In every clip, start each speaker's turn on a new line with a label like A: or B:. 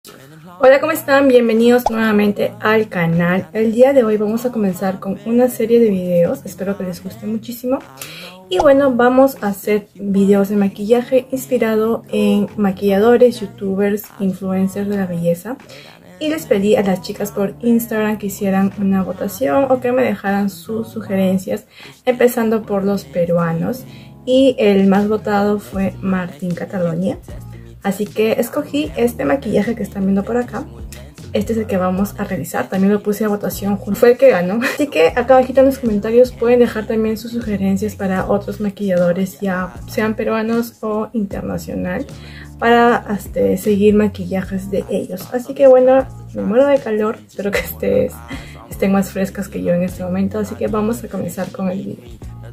A: Hola, ¿cómo están? Bienvenidos nuevamente al canal. El día de hoy vamos a comenzar con una serie de videos, espero que les guste muchísimo. Y bueno, vamos a hacer videos de maquillaje inspirado en maquilladores, youtubers, influencers de la belleza. Y les pedí a las chicas por Instagram que hicieran una votación o que me dejaran sus sugerencias, empezando por los peruanos. Y el más votado fue Martín Catalonia. Así que escogí este maquillaje que están viendo por acá. Este es el que vamos a realizar. También lo puse a votación. Fue el que ganó. Así que acá abajito en los comentarios pueden dejar también sus sugerencias para otros maquilladores, ya sean peruanos o internacional, para seguir maquillajes de ellos. Así que bueno, me muero de calor. Espero que estén más frescas que yo en este momento. Así que vamos a comenzar con el video.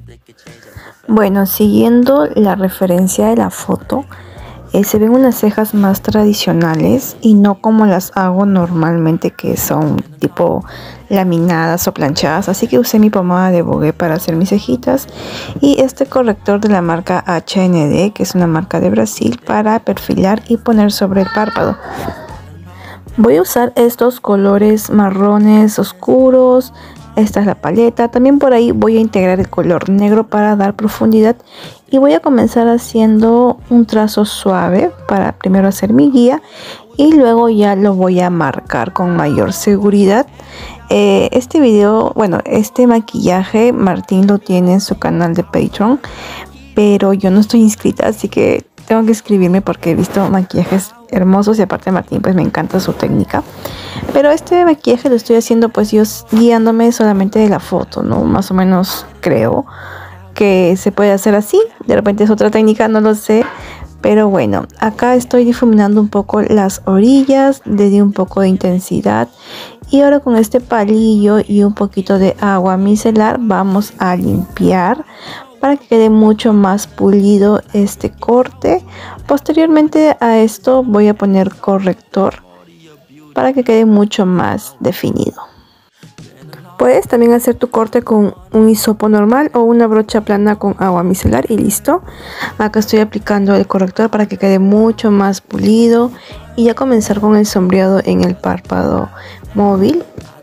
B: Bueno, siguiendo la referencia de la foto, se ven unas cejas más tradicionales y no como las hago normalmente, que son tipo laminadas o planchadas. Así que usé mi pomada de Bogué para hacer mis cejitas y este corrector de la marca HND, que es una marca de Brasil, para perfilar y poner sobre el párpado. Voy a usar estos colores marrones oscuros. Esta es la paleta. También por ahí voy a integrar el color negro para dar profundidad. Y voy a comenzar haciendo un trazo suave para primero hacer mi guía. Y luego ya lo voy a marcar con mayor seguridad. Este video, bueno, este maquillaje Martín lo tiene en su canal de Patreon. Pero yo no estoy inscrita, así que tengo que inscribirme porque he visto maquillajes hermosos. Y aparte de Martín, pues me encanta su técnica. Pero este maquillaje lo estoy haciendo pues yo guiándome solamente de la foto, ¿no? Más o menos creo que se puede hacer así. De repente es otra técnica, no lo sé. Pero bueno, acá estoy difuminando un poco las orillas, le di un poco de intensidad. Y ahora con este palillo y un poquito de agua micelar vamos a limpiar para que quede mucho más pulido este corte. Posteriormente a esto voy a poner corrector para que quede mucho más definido. Puedes también hacer tu corte con un hisopo normal o una brocha plana con agua micelar y listo. Acá estoy aplicando el corrector para que quede mucho más pulido y ya comenzar con el sombreado en el párpado móvil.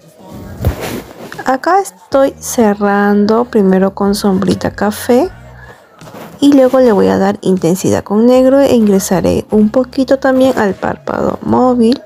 B: Acá estoy cerrando primero con sombrita café y luego le voy a dar intensidad con negro e ingresaré un poquito también al párpado móvil.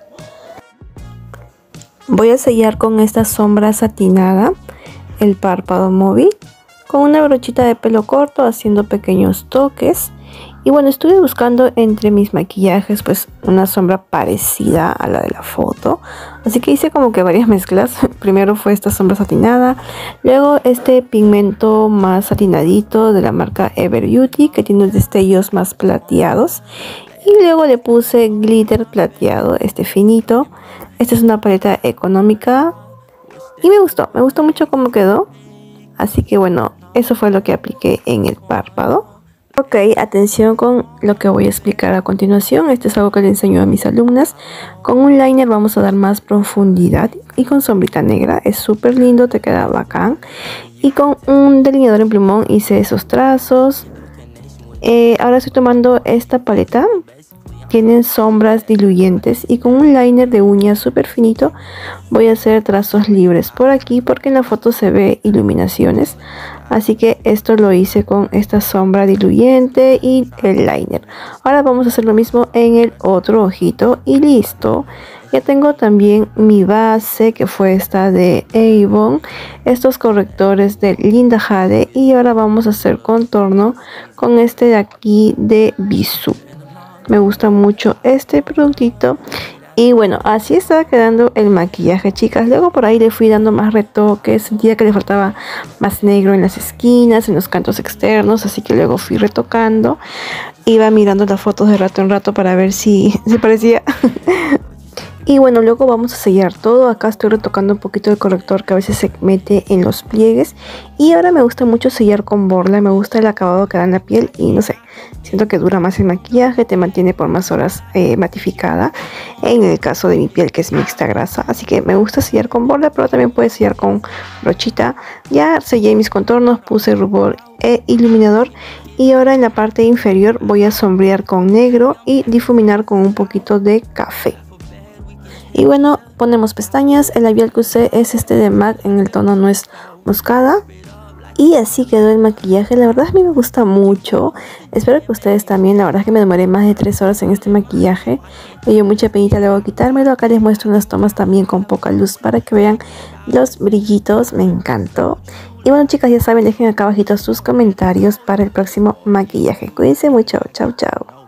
B: Voy a sellar con esta sombra satinada el párpado móvil con una brochita de pelo corto, haciendo pequeños toques. Y bueno, estuve buscando entre mis maquillajes pues una sombra parecida a la de la foto, así que hice como que varias mezclas. Primero fue esta sombra satinada, luego este pigmento más satinadito de la marca Ever Beauty, que tiene destellos más plateados, y luego le puse glitter plateado, este finito. Esta es una paleta económica y me gustó mucho cómo quedó. Así que bueno, eso fue lo que apliqué en el párpado. Ok, atención con lo que voy a explicar a continuación. Esto es algo que le enseño a mis alumnas. Con un liner vamos a dar más profundidad y con sombrita negra. Es súper lindo, te queda bacán. Y con un delineador en plumón hice esos trazos. Ahora estoy tomando esta paleta. Tienen sombras diluyentes y con un liner de uñas súper finito voy a hacer trazos libres por aquí porque en la foto se ve iluminaciones. Así que esto lo hice con esta sombra diluyente y el liner. Ahora vamos a hacer lo mismo en el otro ojito y listo. Ya tengo también mi base, que fue esta de Avon, estos correctores de Linda Jade, y ahora vamos a hacer contorno con este de aquí de Bisú. Me gusta mucho este productito. Y bueno, así estaba quedando el maquillaje, chicas. Luego por ahí le fui dando más retoques. Sentía que le faltaba más negro en las esquinas, en los cantos externos. Así que luego fui retocando. Iba mirando las fotos de rato en rato para ver si se parecía. Y bueno, luego vamos a sellar todo. Acá estoy retocando un poquito el corrector que a veces se mete en los pliegues. Y ahora me gusta mucho sellar con borla. Me gusta el acabado que da en la piel y no sé, siento que dura más el maquillaje, te mantiene por más horas matificada. En el caso de mi piel, que es mixta grasa, así que me gusta sellar con borla, pero también puedes sellar con brochita. Ya sellé mis contornos, puse rubor e iluminador. Y ahora en la parte inferior voy a sombrear con negro y difuminar con un poquito de café. Y bueno, ponemos pestañas. El labial que usé es este de MAC en el tono Nuez Moscada. Y así quedó el maquillaje. La verdad a mí me gusta mucho. Espero que ustedes también. La verdad es que me demoré más de 3 horas en este maquillaje. Me dio mucha penita luego quitármelo. Acá les muestro unas tomas también con poca luz para que vean los brillitos. Me encantó. Y bueno, chicas, ya saben, dejen acá abajito sus comentarios para el próximo maquillaje. Cuídense mucho. Chao, chao.